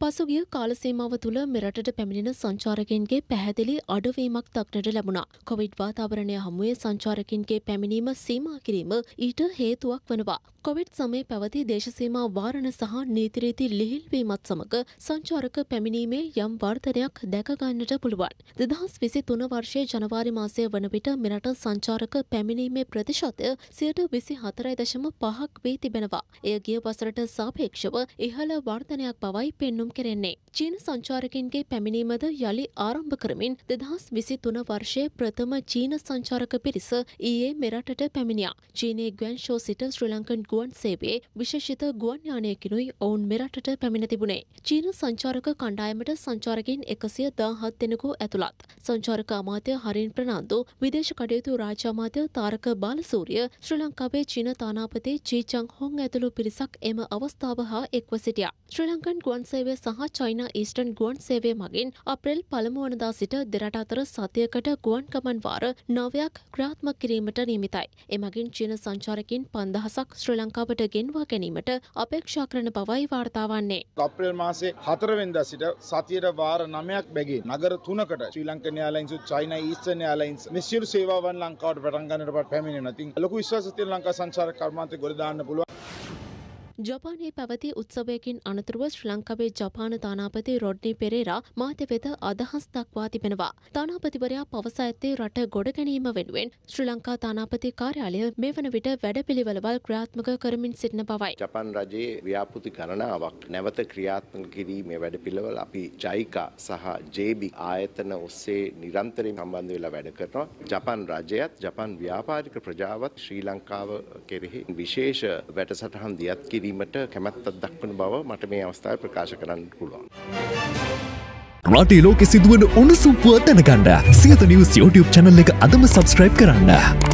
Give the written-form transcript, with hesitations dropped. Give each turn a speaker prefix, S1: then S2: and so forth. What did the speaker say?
S1: පසුගිය කාල සීමාව තුළ මෙරටට පැමිණෙන සංචාරකයන්ගේ පැහැදිලි අඩුවීමක් දක්නට ලැබුණා. කොවිඩ් වාතාවරණය හමුවේ සංචාරකයන්ගේ පැමිණීම සීමා කිරීම ඊට හේතුවක් වනවා. කොවිඩ් සමයේ පැවති දේශසීමා වාරණ සහ නීතිරීති ලිහිල්වීමත් සමග සංචාරක පැමිණීමේ යම් වර්ධනයක් දැක ගන්නට පුළුවන්. 2023 වර්ෂයේ ජනවාරි මාසය වන විට මෙරට සංචාරක පැමිණීමේ ප්‍රතිශතය 24.5% වී තිබෙනවා. එය ගිය වසරට සාපේක්ෂව ඉහළ වර්ධනයක් බවයි පෙන්නුම් කෙරෙන්නේ. චීන සංචාරකින්ගේ පැමිණීමද යළි ආරම්භ කරමින් 2023 වර්ෂයේ ප්‍රථම චීන සංචාරක පිරිස ඊයේ මෙරටට පැමිණියා. චීනයේ ගුවන්ෂෝ සිට ශ්‍රී ලංකන් ගුවන් සේවයේ විශේෂිත ගුවන් යානයකිනුයි ඔවුන් මෙරටට පැමිණ තිබුණේ. චීන සංචාරක කණ්ඩායමට සංචාරකින් 117 දෙනෙකු ඇතුළත්. සංචාරක අමාත්‍ය හරින් ප්‍රනාන්දු, විදේශ කටයුතු රාජ්‍ය අමාත්‍ය තාරක බාලසූරිය, ශ්‍රී ලංකාවේ චීන තානාපති චී චං හොන් ඇතුළු පිරිසක් එම අවස්ථාව හා එක්ව සිටියා. ශ්‍රී ලංකන් ගුවන් සේවය සහ චයිනා ඊස්ටර්න් ගුවන් සේවය මගින් අප්‍රේල් 1 වනදා සිට දෙරට අතර සතියකට ගුවන් ගමන් වාර 9ක් ක්‍රියාත්මක කිරීමට නියමිතයි. එමගින් චීන සංචාරකින් 5000ක් ශ්‍රී ලංකාවට ගෙන්වා ගැනීමට අපේක්ෂා කරන බවයි වාර්තා වන්නේ.
S2: අප්‍රේල් මාසේ 4 වෙනිදා සිට සතියට වාර 9ක් බැගින් නගර 3කට Sri Lankan Airlines China Eastern Airlines මේ සියලු සේවාවන් ලංකාවට පටන් ගන්නට පැමිණෙනවා. ඉතින් ලොකු විශ්වාසයක් තියෙන ලංකා සංචාරක කර්මාන්තය ගොඩ දාන්න පුළුවන්.
S1: ජපානයේ පැවති උත්සවයකින් අනතුරුව ශ්‍රී ලංකාවේ ජපාන තානාපති රොඩ්නි පෙරේරා මාධ්‍ය වෙත අදහස් දක්වා තිබෙනවා. තානාපතිවරයා පවසා ඇත්තේ රට ගොඩ ගැනීම වෙනුවෙන් ශ්‍රී ලංකා තානාපති කාර්යාලය මේ වන විට වැඩපිළිවෙළවල් ක්‍රියාත්මක කරමින් සිටින බවයි.
S3: ජපාන් රජයේ ව්‍යාපෘති ගණනාවක් නැවත ක්‍රියාත්මක කිරීමේ වැඩපිළිවෙල අපි ජයිකා සහ ජේබි ආයතන ඔස්සේ නිරන්තරයෙන් සම්බන්ධ වෙලා වැඩ කරනවා. ජපාන් රජයත් ජපාන් ව්‍යාපාරික ප්‍රජාවත් ශ්‍රී ලංකාව කෙරෙහි විශේෂ වැඩසටහන් දියත් කිරීමට කැමැත්තක් දක්වන බව මට මේ අවස්ථාවේ ප්‍රකාශ කරන්න පුළුවන්.
S4: රටේ ලෝකෙ සිදුවන උණුසුම් පුවත් දැනගන්න සියත නිවුස් YouTube channel එක අදම subscribe කරන්න.